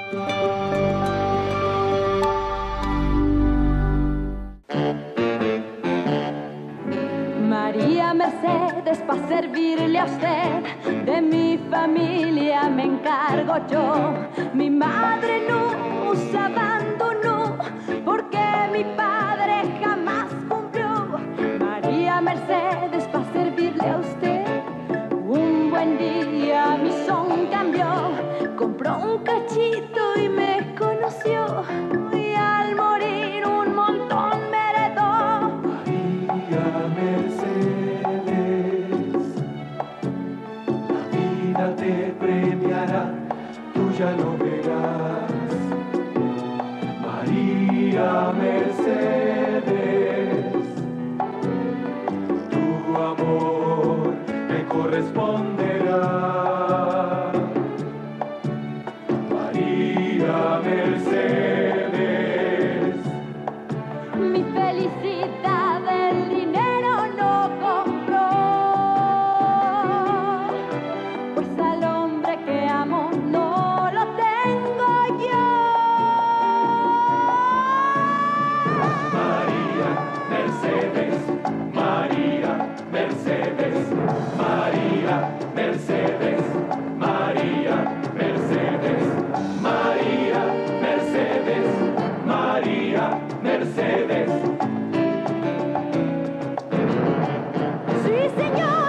María Mercedes, pa' servirle a usted, de mi familia me encargo yo. Mi madre nos abandonó porque mi padre jamás cumplió. María Mercedes, pa' servirle a usted. Un buen día mi son cambió, compró un cachito y me conoció. Y al morir un montón me heredó. María Mercedes, la vida te premiará, tú ya lo verás. María Mercedes, tu amor me corresponderá. María Mercedes, Mi felicidad el dinero no compró, pues al hombre que amo no lo tengo yo. María Mercedes, María Mercedes, María Mercedes, María Mercedes, María Mercedes, María Mercedes. Sí, señor.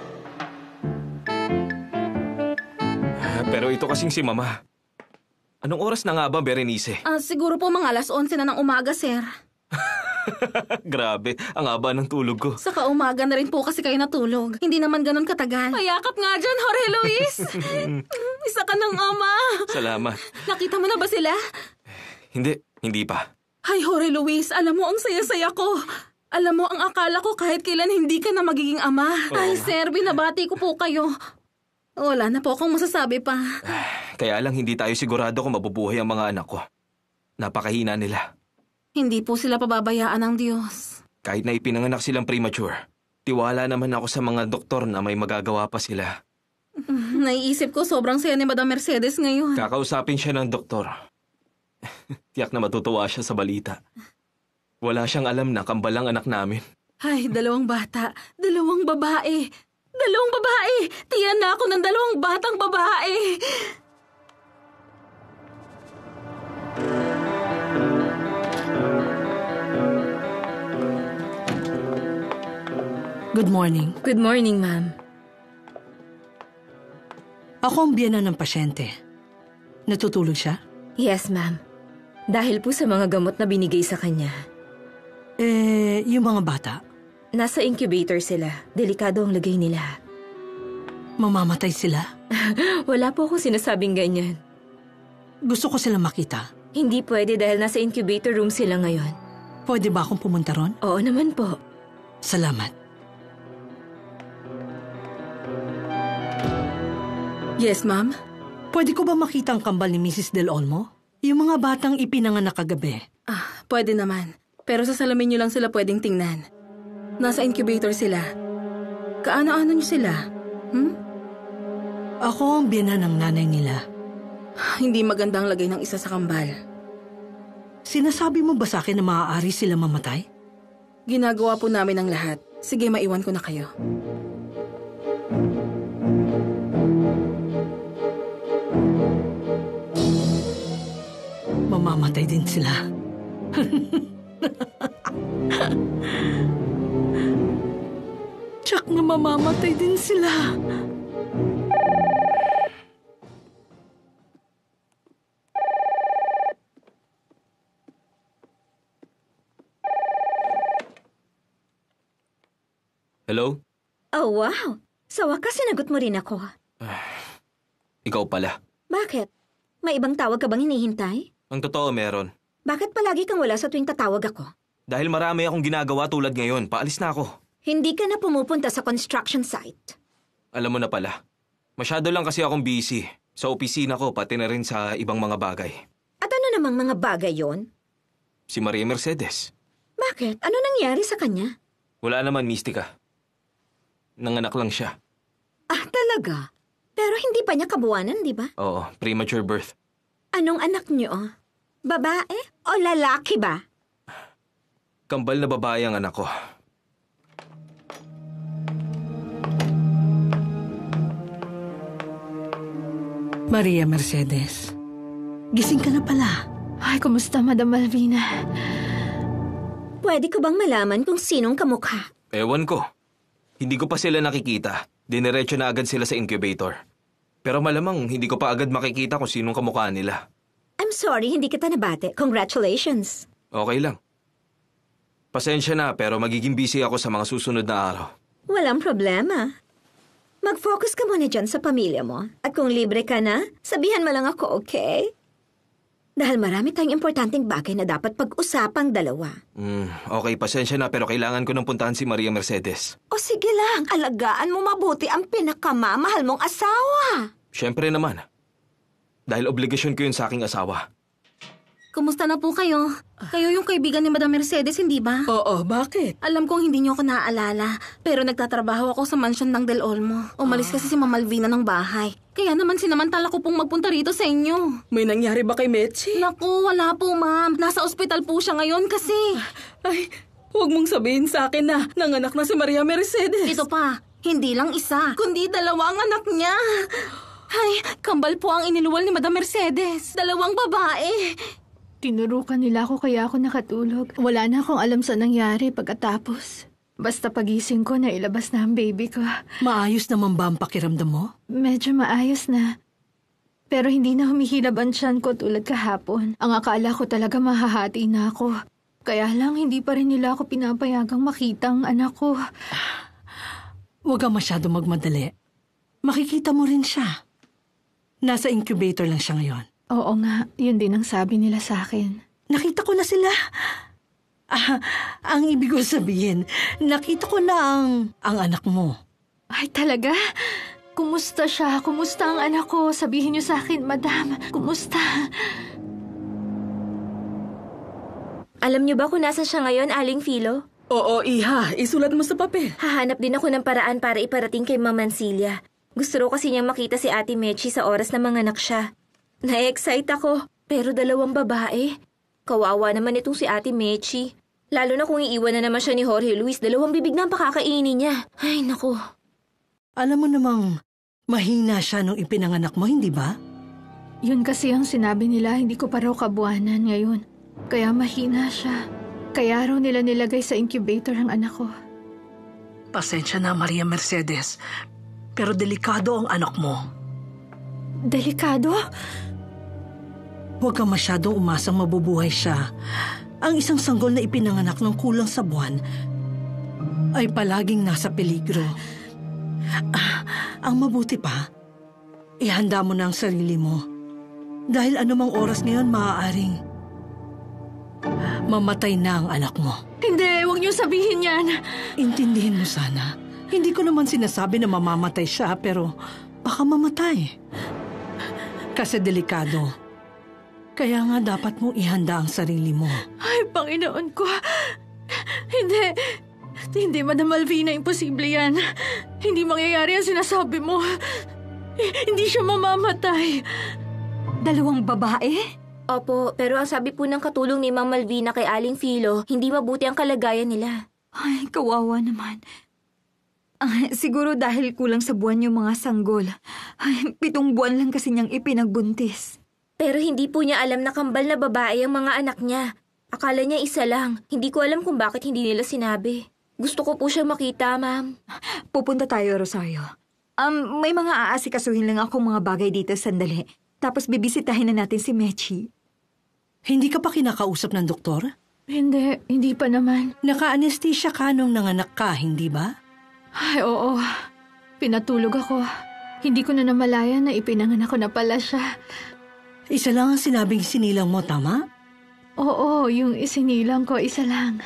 Pero ito kasing si Mama. Anong oras na nga ba, Berenice? Siguro po mga 11:00 na ng umaga, sir. Grabe, ang haba ng tulog ko. Saka umaga na rin po kasi kayo natulog. Hindi naman ganun katagal. Mayakap nga dyan, Jorge Luis. Isa ka ng ama. Salamat. Nakita mo na ba sila? Hindi pa. Ay, Jorge Luis, alam mo ang saya-saya ko. Alam mo, ang akala ko kahit kailan hindi ka na magiging ama. Oo. Ay, sir, binabati ko po kayo. Wala na po akong masasabi pa. Kaya lang hindi tayo sigurado kung mabubuhay ang mga anak ko. Napakahina nila. Hindi po sila pababayaan ng Diyos. Kahit na ipinanganak silang premature, tiwala naman ako sa mga doktor na may magagawa pa sila. Naiisip ko sobrang saya ni Madam Mercedes ngayon. Kakausapin siya ng doktor. Tiyak na matutuwa siya sa balita. Wala siyang alam na kambalang anak namin. Ay, 2 bata, 2 babae. 2 babae! Tiyan na ako ng 2 batang babae! Good morning. Good morning, ma'am. Ako ang biyana ng pasyente. Natutulog siya? Yes, ma'am. Dahil po sa mga gamot na binigay sa kanya. Yung mga bata? Nasa incubator sila. Delikado ang lagay nila. Mamamatay sila? Wala po akong sinasabing ganyan. Gusto ko silang makita. Hindi pwede dahil nasa incubator room sila ngayon. Pwede ba akong pumunta ron? Oo naman po. Salamat. Yes, ma'am? Pwede ko ba makita ang kambal ni Mrs. Del Olmo? Yung mga batang ipinanganak kagabi. Pwede naman. Pero sa salamin niyo lang sila pwedeng tingnan. Nasa incubator sila. Kaano-ano niyo sila? Ako ang biyana ng nanay nila. Hindi magandang lagay ng isa sa kambal. Sinasabi mo ba sa akin na maaari sila mamatay? Ginagawa po namin ang lahat. Sige, maiwan ko na kayo. Mamamatay din sila. Tsak na mamamatay din sila. Hello? Oh, wow. Sa wakas sinagot mo rin ako. Ikaw pala. Bakit? May ibang tawag ka bang hinihintay? Ang totoo meron. Bakit palagi kang wala sa tuwing tatawag ako? Dahil marami akong ginagawa tulad ngayon, paalis na ako. Hindi ka na pumupunta sa construction site. Alam mo na pala. Masyado lang kasi akong busy. Sa opisina ko, pati na rin sa ibang mga bagay. At ano namang mga bagay yon? Si Maria Mercedes. Bakit? Ano nangyari sa kanya? Wala naman, Mistika. Nanganak lang siya. Ah, talaga? Pero hindi pa niya kabuwanan, di ba? Oo, premature birth. Anong anak niyo? Babae o lalaki ba? Kambal na babae ang anak ko. Maria Mercedes, gising ka na pala. Ay, kumusta, Madam Malvina? Pwede ko bang malaman kung sinong kamukha? Ewan ko. Hindi ko pa sila nakikita. Dinerecho na agad sila sa incubator. Pero malamang hindi ko pa agad makikita kung sinong kamukha nila. I'm sorry, hindi kita nabate. Congratulations. Okay lang. Pasensya na pero magiging busy ako sa mga susunod na araw. Walang problema. Mag-focus ka muna dyan sa pamilya mo. At kung libre ka na, sabihan mo lang ako, okay? Dahil marami tayong importanteng bagay na dapat pag-usapang dalawa. Okay, pasensya na pero kailangan ko nang puntahan si Maria Mercedes. O sige lang, alagaan mo mabuti ang pinakamamahal mong asawa. Siyempre naman. Dahil obligasyon ko yun sa aking asawa. Kumusta na po kayo? Kayo yung kaibigan ni Madam Mercedes, hindi ba? Oo, bakit? Alam kong hindi niyo ako naaalala, pero nagtatrabaho ako sa mansyon ng Del Olmo. Umalis kasi si Ma'am Malvina ng bahay. Kaya naman sinamantala ko pong magpunta rito sa inyo. May nangyari ba kay Mechi? Naku, wala po, ma'am. Nasa ospital po siya ngayon kasi. Ay, huwag mong sabihin sa akin na nanganak na si Maria Mercedes. Ito pa, hindi lang isa, kundi dalawa ang anak niya. Ay, kambal po ang iniluwal ni Madam Mercedes. 2 babae. Tinurukan nila ako kaya ako nakatulog. Wala na akong alam sa nangyari pagkatapos. Basta pagising ko na ilabas na ang baby ko. Maayos naman ba ang pakiramdam mo? Medyo maayos na. Pero hindi na humihilab ang tiyan ko tulad kahapon. Ang akala ko talaga mahahati na ako. Kaya lang hindi pa rin nila ako pinapayagang makita ang anak ko. Huwag kang masyado magmadali. Makikita mo rin siya. Nasa incubator lang siya ngayon. Oo nga, yun din ang sabi nila sa akin. Nakita ko na sila. Ang ibig ko sabihin, nakita ko na ang anak mo. Ay, talaga? Kumusta siya? Kumusta ang anak ko? Sabihin niyo sa akin, Madam. Kumusta? Alam niyo ba kung nasan siya ngayon, Aling Philo? Oo, Iha. Isulat mo sa papel. Hahanap din ako ng paraan para iparating kay Ma'am Mancilia. Gusto ro kasi niyang makita si Ate Mechi sa oras na manganak siya. Na-excite ako, pero 2 babae. Kawawa naman itong si Ate Mechi. Lalo na kung iiwan na naman siya ni Jorge Luis, 2 bibig na ang pakakainin niya. Ay, naku. Alam mo namang mahina siya nung ipinanganak mo, hindi ba? Yun kasi ang sinabi nila, hindi ko pa raw kabuanan ngayon. Kaya mahina siya. Kaya raw nila nilagay sa incubator ang anak ko. Pasensya na, Maria Mercedes. Pero delikado ang anak mo. Delikado? Huwag kang masyadong umasang mabubuhay siya. Ang isang sanggol na ipinanganak ng kulang sa buwan ay palaging nasa peligro. Ang mabuti pa, ihanda mo na ang sarili mo. Dahil anumang oras ngayon maaaring mamatay na ang anak mo. Hindi, huwag niyo sabihin yan. Intindihin mo sana. Hindi ko naman sinasabi na mamamatay siya, pero baka mamatay. Kasi delikado. Kaya nga dapat mong ihanda ang sarili mo. Ay, Panginoon ko. Hindi, Madam Malvina, imposible yan. Hindi mangyayari ang sinasabi mo. Hindi siya mamamatay. 2 babae? Opo, pero ang sabi po ng katulong ni Ma'am Malvina kay Aling Philo, hindi mabuti ang kalagayan nila. Ay, kawawa naman. Siguro dahil kulang sa buwan yung mga sanggol. Ay, 7 buwan lang kasi niyang ipinagbuntis. Pero hindi po niya alam na kambal na babae ang mga anak niya. Akala niya isa lang. Hindi ko alam kung bakit hindi nila sinabi. Gusto ko po siya makita, ma'am. Pupunta tayo, Rosario. May mga aasikasuhin lang akong mga bagay dito sandali. Tapos bibisitahin na natin si Mechi. Hindi ka pa kinakausap ng doktor? Hindi pa naman. Naka-anesthesia ka nung nanganak ka, hindi ba? Ay, oo. Pinatulog ako. Hindi ko na namalayan na ipinanganak ko na pala siya. Isa lang ang sinabing sinilang mo, tama? Oo, yung isinilang ko, isa lang.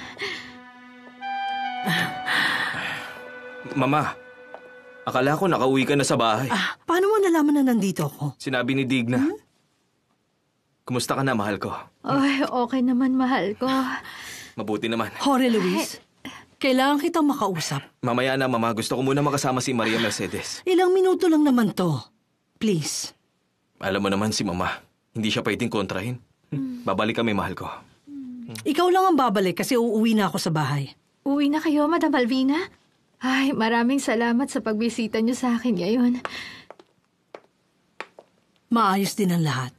Mama, akala ko nakauwi ka na sa bahay. Paano mo nalaman na nandito ako? Sinabi ni Digna. Kumusta ka na, mahal ko? Ay, okay naman, mahal ko. Mabuti naman. Jorge Luis, kailangan kitang makausap. Mamaya na, Mama. Gusto ko muna makasama si Maria Mercedes. Ilang minuto lang naman to. Please. Alam mo naman si Mama. Hindi siya pwedeng kontrahin. Babalik kami, mahal ko. Ikaw lang ang babalik kasi uuwi na ako sa bahay. Uwi na kayo, Madam Alvina? Ay, maraming salamat sa pagbisita niyo sa akin ngayon. Maayos din ang lahat.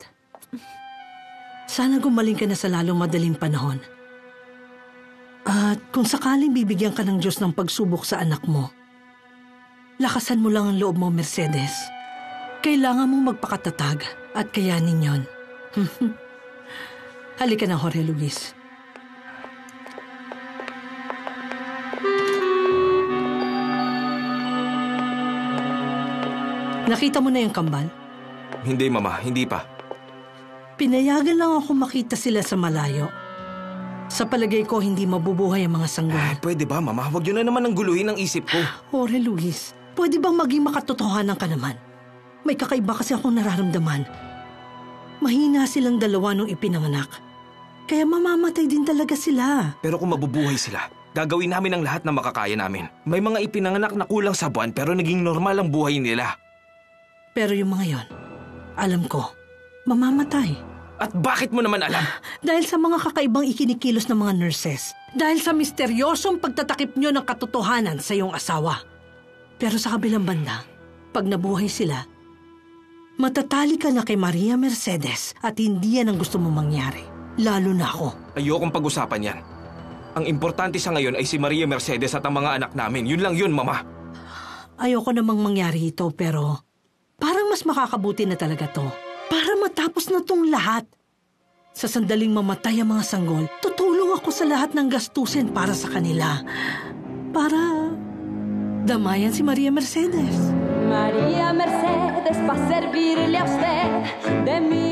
Sana gumaling ka na sa lalong madaling panahon. At kung sakaling bibigyan ka ng Diyos ng pagsubok sa anak mo, lakasan mo lang ang loob mo, Mercedes. Kailangan mong magpakatatag at kayanin yon. Halika na, Jorge Luis. Nakita mo na yung kambal? Hindi, Mama. Hindi pa. Pinayagan lang ako makita sila sa malayo. Sa palagay ko, hindi mabubuhay ang mga sanggol. Pwede ba, Mama? Huwag yun na naman ang guluhin ang isip ko. Jorge Luis, pwede bang maging makatotohanan ka naman? May kakaiba kasi akong nararamdaman. Mahina silang dalawa nung ipinanganak. Kaya mamamatay din talaga sila. Pero kung mabubuhay sila, gagawin namin ang lahat na makakaya namin. May mga ipinanganak na kulang sa buwan pero naging normal ang buhay nila. Pero yung mga yon, alam ko, mamamatay. At bakit mo naman alam? Dahil sa mga kakaibang ikinikilos ng mga nurses. Dahil sa misteryosong pagtatakip nyo ng katotohanan sa iyong asawa. Pero sa kabilang banda, pag nabuhay sila, matatali ka na kay Maria Mercedes at hindi yan ang gusto mong mangyari. Lalo na ako. Ayokong pag-usapan yan. Ang importante sa ngayon ay si Maria Mercedes at ang mga anak namin. Yun lang yun, Mama. Ayoko namang mangyari ito pero parang mas makakabuti na talaga to. Para matapos na tong lahat. Sa sandaling mamatay ang mga sanggol, tutulong ako sa lahat ng gastusin para sa kanila. Para damayan si Maria Mercedes. María Mercedes, pa servirle a usted de mi